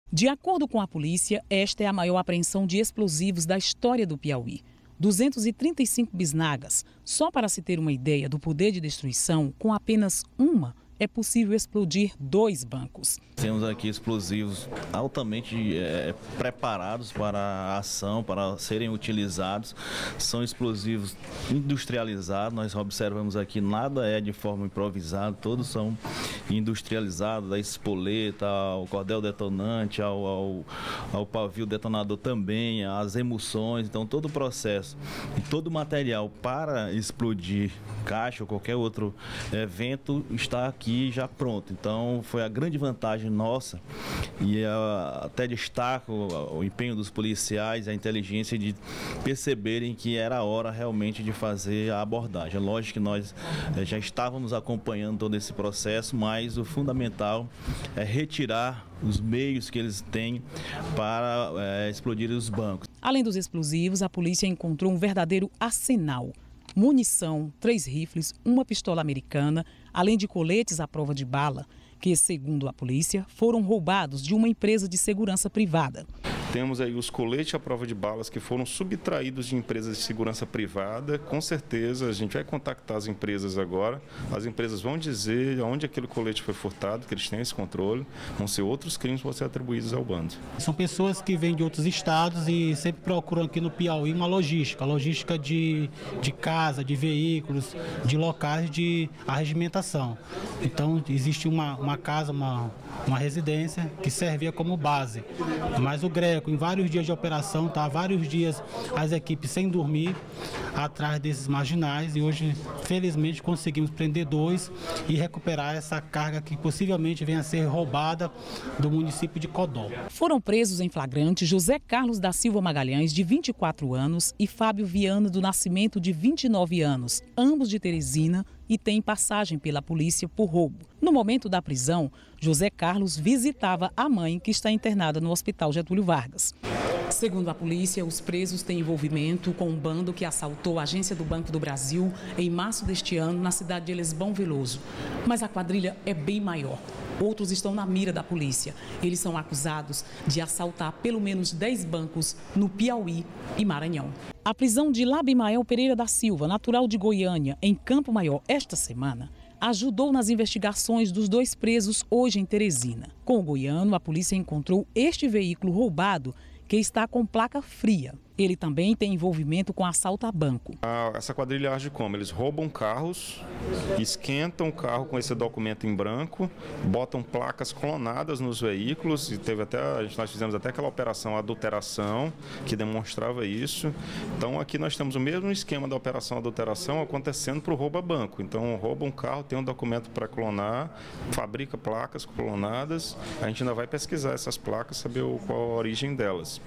De acordo com a polícia, esta é a maior apreensão de explosivos da história do Piauí. 235 bisnagas. Só para se ter uma ideia do poder de destruição, com apenas uma é possível explodir 2 bancos. Temos aqui explosivos altamente preparados para a ação, para serem utilizados. São explosivos industrializados. Nós observamos aqui, nada é de forma improvisada, todos são industrializados, da espoleta, ao cordel detonante, ao pavio detonador também, as emulsões. Então todo o processo e todo o material para explodir caixa ou qualquer outro evento está aqui já pronto. Então foi a grande vantagem nossa e até destaco o empenho dos policiais, a inteligência de perceberem que era a hora realmente de fazer a abordagem. É lógico que nós já estávamos acompanhando todo esse processo, mas o fundamental é retirar os meios que eles têm para explodir os bancos. Além dos explosivos, a polícia encontrou um verdadeiro arsenal. Munição, 3 rifles, uma pistola americana, além de coletes à prova de bala, que, segundo a polícia, foram roubados de uma empresa de segurança privada. Temos aí os coletes à prova de balas que foram subtraídos de empresas de segurança privada. Com certeza a gente vai contactar as empresas agora. As empresas vão dizer onde aquele colete foi furtado, que eles têm esse controle. Vão ser outros crimes que vão ser atribuídos ao bando. São pessoas que vêm de outros estados e sempre procuram aqui no Piauí uma logística de casa, de veículos, de locais de arregimentação. Então existe uma casa, uma residência que servia como base. Mas o GRECO, em vários dias de operação, tá vários dias as equipes sem dormir atrás desses marginais e hoje, felizmente, conseguimos prender 2 e recuperar essa carga que possivelmente venha a ser roubada do município de Codó. Foram presos em flagrante José Carlos da Silva Magalhães, de 24 anos, e Fábio Viana do Nascimento, de 29 anos, ambos de Teresina, e têm passagem pela polícia por roubo. No momento da prisão, José Carlos visitava a mãe, que está internada no Hospital Getúlio Vargas. Segundo a polícia, os presos têm envolvimento com um bando que assaltou a agência do Banco do Brasil em março deste ano, na cidade de Elisbão Veloso. Mas a quadrilha é bem maior. Outros estão na mira da polícia. Eles são acusados de assaltar pelo menos 10 bancos no Piauí e Maranhão. A prisão de Labimael Pereira da Silva, natural de Goiânia, em Campo Maior, esta semana, ajudou nas investigações dos 2 presos hoje em Teresina. Com o goiano, a polícia encontrou este veículo roubado, que está com placa fria. Ele também tem envolvimento com assalto a banco. Essa quadrilha age como? Eles roubam carros, esquentam o carro com esse documento em branco, botam placas clonadas nos veículos, e nós fizemos até aquela operação adulteração, que demonstrava isso. Então aqui nós temos o mesmo esquema da operação adulteração acontecendo para o roubo a banco. Então rouba um carro, tem um documento para clonar, fabrica placas clonadas, a gente ainda vai pesquisar essas placas, saber qual a origem delas.